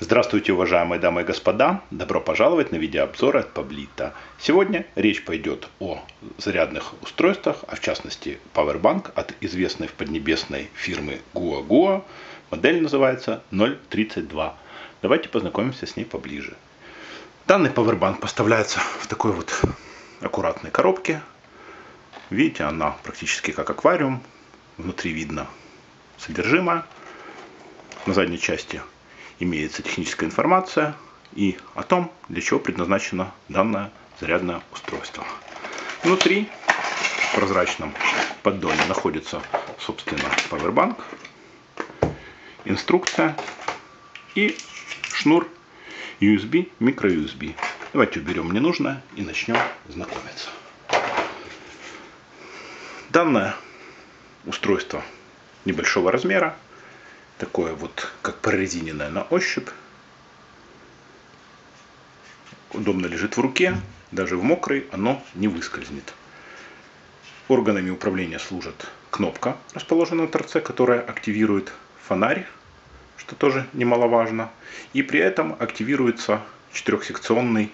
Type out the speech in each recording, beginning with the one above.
Здравствуйте, уважаемые дамы и господа! Добро пожаловать на видеообзор от Pablito. Сегодня речь пойдет о зарядных устройствах, а в частности Powerbank от известной в Поднебесной фирмы Guoguo. Модель называется 032. Давайте познакомимся с ней поближе. Данный Powerbank поставляется в такой вот аккуратной коробке. Видите, она практически как аквариум. Внутри видно содержимое. На задней части имеется техническая информация и о том, для чего предназначено данное зарядное устройство. Внутри в прозрачном поддоне находится, собственно, Powerbank, инструкция и шнур USB, micro-USB. Давайте уберем ненужное и начнем знакомиться. Данное устройство небольшого размера, такое вот как прорезиненное на ощупь, удобно лежит в руке, даже в мокрой оно не выскользнет. Органами управления служит кнопка, расположенная на торце, которая активирует фонарь, что тоже немаловажно, и при этом активируется четырехсекционный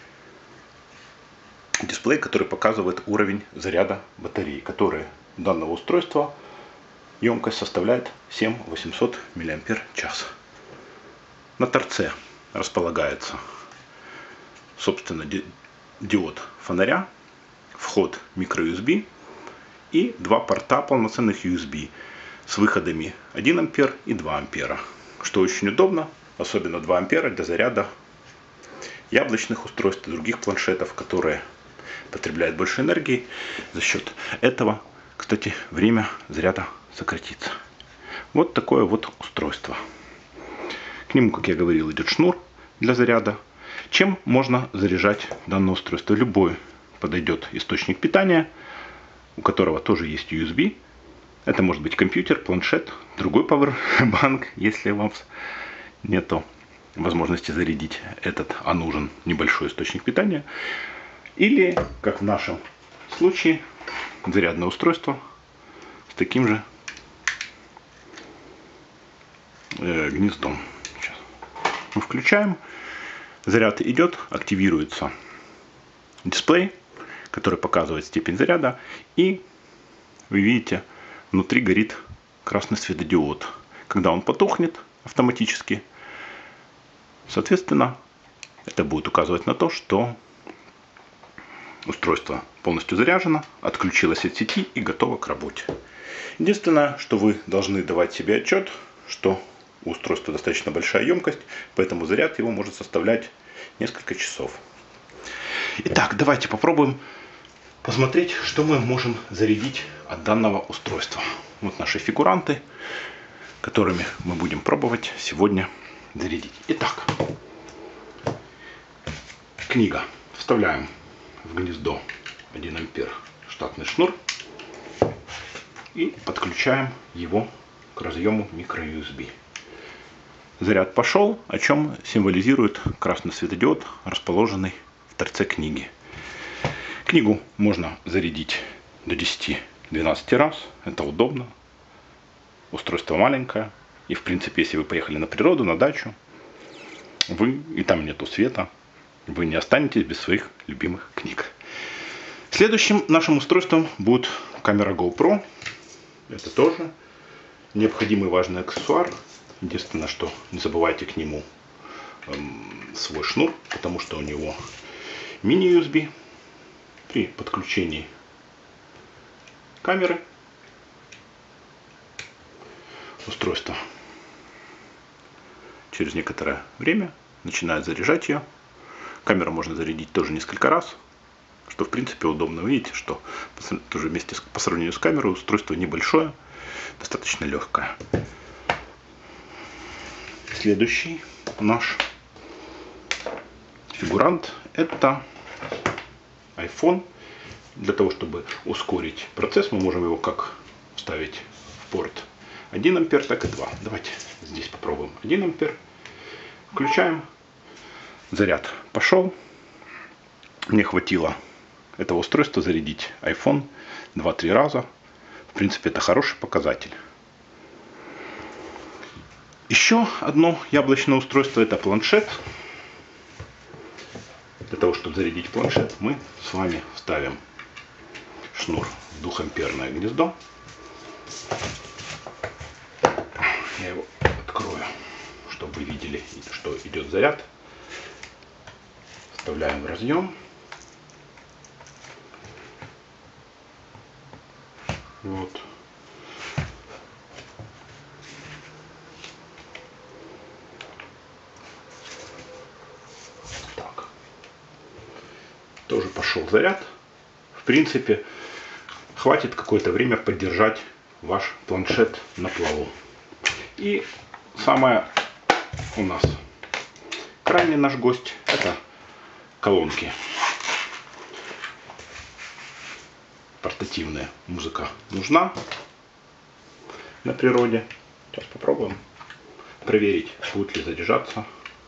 дисплей, который показывает уровень заряда батареи, который данного устройства емкость составляет 7800 мАч. На торце располагается, собственно, диод фонаря, вход micro-USB и два порта полноценных USB с выходами 1 ампер и 2 ампера, что очень удобно, особенно 2 ампера для заряда яблочных устройств и других планшетов, которые потребляют больше энергии. За счет этого, кстати, время заряда сократится. Вот такое вот устройство. К нему, как я говорил, идет шнур для заряда. Чем можно заряжать данное устройство? Любой подойдет источник питания, у которого тоже есть USB. Это может быть компьютер, планшет, другой Powerbank, если у вас нету возможности зарядить этот, а нужен небольшой источник питания. Или, как в нашем случае, зарядное устройство с таким же гнездом. Сейчас мы включаем, заряд идет, активируется дисплей, который показывает степень заряда, и вы видите, внутри горит красный светодиод. Когда он потухнет автоматически, соответственно, это будет указывать на то, что устройство полностью заряжено, отключилось от сети и готово к работе. Единственное, что вы должны давать себе отчет, что у устройства достаточно большая емкость, поэтому заряд его может составлять несколько часов. Итак, давайте попробуем посмотреть, что мы можем зарядить от данного устройства. Вот наши фигуранты, которыми мы будем пробовать сегодня зарядить. Итак, книга. Вставляем в гнездо 1 ампер штатный шнур и подключаем его к разъему micro-USB. Заряд пошел, о чем символизирует красный светодиод, расположенный в торце книги. Книгу можно зарядить до 10-12 раз. Это удобно. Устройство маленькое. И в принципе, если вы поехали на природу, на дачу, и там нету света, вы не останетесь без своих любимых книг. Следующим нашим устройством будет камера GoPro. Это тоже необходимый важный аксессуар. Единственное, что не забывайте к нему свой шнур, потому что у него мини-USB. При подключении камеры устройство через некоторое время начинает заряжать ее. Камеру можно зарядить тоже несколько раз, что в принципе удобно. Видите, что тоже вместе по сравнению с камерой устройство небольшое, достаточно легкое. Следующий наш фигурант — это iPhone. Для того, чтобы ускорить процесс, мы можем его как вставить в порт 1 ампер, так и 2. Давайте здесь попробуем 1 ампер. Включаем. Заряд пошел. Мне хватило этого устройства зарядить iPhone 2-3 раза. В принципе, это хороший показатель. Еще одно яблочное устройство — это планшет. Для того, чтобы зарядить планшет, мы с вами ставим шнур в 2-амперное гнездо. Я его открою, чтобы вы видели, что идет заряд. Вставляем в разъем. Вот. Так. Тоже пошел заряд. В принципе, хватит какое-то время поддержать ваш планшет на плаву. И самое у нас крайний наш гость — это колонки. Портативная музыка нужна на природе. Сейчас попробуем проверить, будет ли заряжаться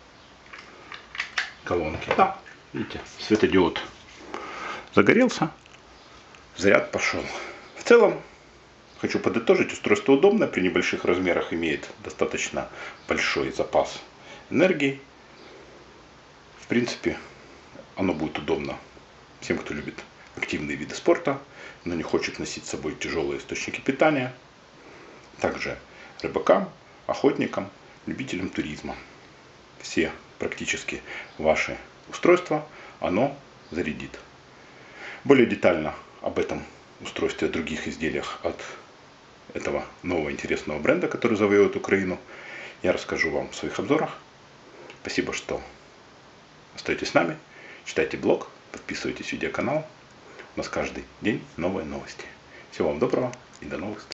колонки. Да, видите, светодиод загорелся, заряд пошел. В целом, хочу подытожить, устройство удобное, при небольших размерах имеет достаточно большой запас энергии. В принципе, оно будет удобно всем, кто любит активные виды спорта, но не хочет носить с собой тяжелые источники питания. Также рыбакам, охотникам, любителям туризма. Все практически ваши устройства оно зарядит. Более детально об этом устройстве и о других изделиях от этого нового интересного бренда, который завоевывает Украину, я расскажу вам в своих обзорах. Спасибо, что остаетесь с нами. Читайте блог, подписывайтесь на видеоканал. У нас каждый день новые новости. Всего вам доброго и до новых встреч.